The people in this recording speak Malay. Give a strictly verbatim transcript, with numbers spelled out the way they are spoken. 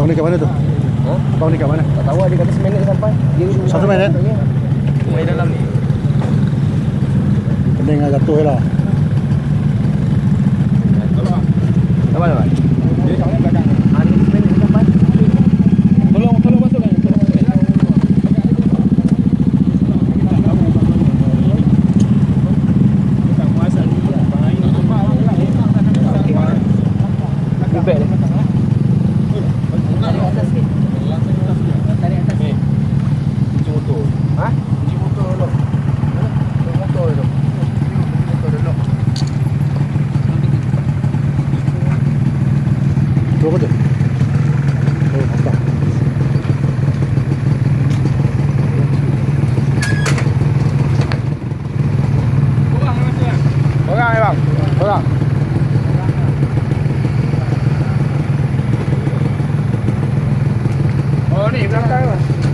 Abang ni kat mana tu? Ha? Abang ni kat mana? Tak tahu, dia kata seminit sampai. Dia Satu minit? Main dalam ni. Pening lah jatuh je lah. Apa apa? Dia tak boleh belakang. Ha, dia kata seminit sampai. Tolong, tolong masukkan. Bebek dia. Tarik atas sikit. Tarik atas sikit. Kunci motor. Ha? Kunci motor dulu. Kunci motor dulu. Motor dulu. Tu apa tu? Oh, mantap. Orang ni bang. Orang. Oh ni belakang lah.